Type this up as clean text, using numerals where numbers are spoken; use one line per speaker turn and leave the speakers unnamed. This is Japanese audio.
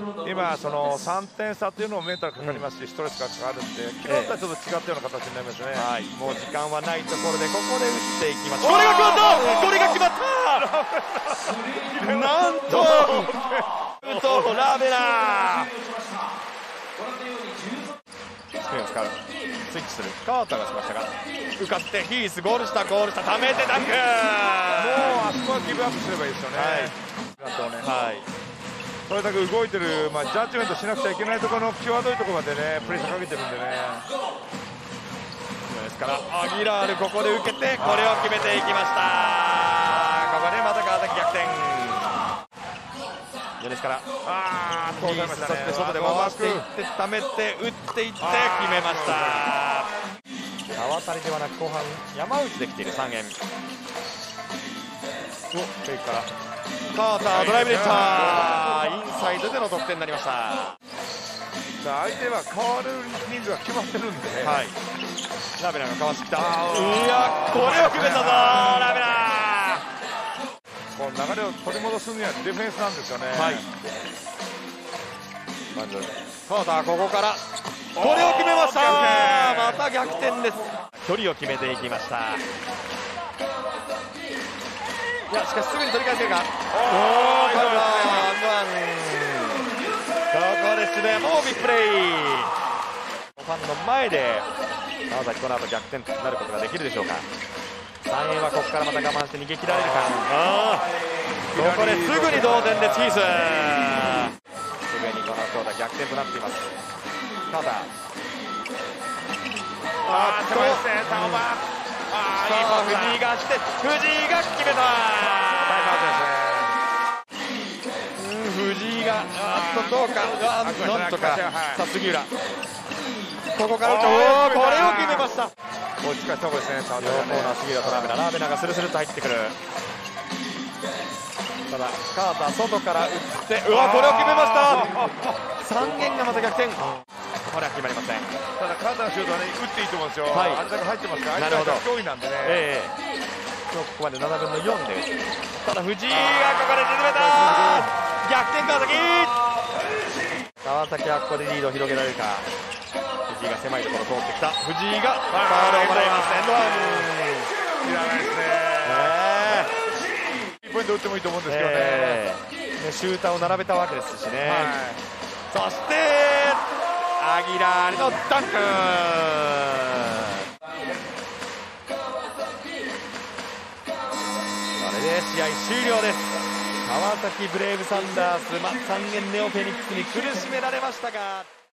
今その3点差というのもメンタルかかりますし、ストレスがかかるんで、昨日とはちょっと違ったような形になりますね。
はい、もう時間はないところでここで打っていきます。これが決まった、これが決まったなんとラベナスクリーンを使う、スイッチするカーターがしましたが、浮かせてヒース、ゴール下溜めてダンク。もう
あそこはギブアップすればいいですよね。
はい、
それだけ動いてる、ジャッジメントしなくちゃいけないところの際どいところまでね、プレッシャーかけてるんでね。
ですからアギラール、ここで受けてこれを決めていきました。ここでまた川崎逆転ですから、そして外で回していって溜めて打っていって決めました。川谷ではなく後半山内できている3円。フェイクからカータードライブでいった、インサイドでの得点になりました。
相手は変わる人数が決まってるんで、
はい、ラベナがかわしてきた。いや、これを決めたぞラベナ。
この流れを取り戻すにはディフェンスなんですよね。
はい、カーターここからこれを決めました。また逆転です。距離を決めていきました。いや、しかしすぐに取り返せるか。ここで渋谷もビッグプレー。ファンの前で川崎この後逆転となることができるでしょうか。3円はここからまた我慢して逃げ切られるか。ここですぐに同点でチース。すぐにこの強打逆転となっています。ただ藤井がして、藤井が決めた。藤井がどうか、なんとか。さあ杉浦、ここからこれを決めました。
落ち着かした方がいいですね。
両コーナー杉浦とラベナがスルスルと入ってくる。ただカーター外から打って、これを決めました。3円がまた逆転。これは決まりません。
ただカーターのシュートはね、打っていいと思うんですよ。あれだけ入ってますから、相手は脅威なんでね。
ここまで7分の4で、ただ藤井がここで沈めた。逆転川崎はここでリードを広げられるか。藤井が狭いところ通ってきた。藤井がファウルをもらいます。エンドワン。
いらないですね。1ポイント打ってもいいと思うんですけどね。
シューターを並べたわけですしね。そしてアギラールのダンク。これで試合終了です。川崎ブレイブサンダース、3円ネオフェニックスに苦しめられましたが。